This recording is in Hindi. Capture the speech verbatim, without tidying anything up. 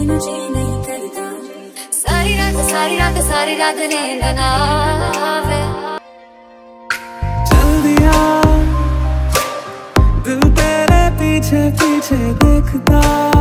मुझे नहीं करता। सारी रात सारी रात सारी रात नींद ना आवे। चल दिया दिल तेरे पीछे पीछे देखता।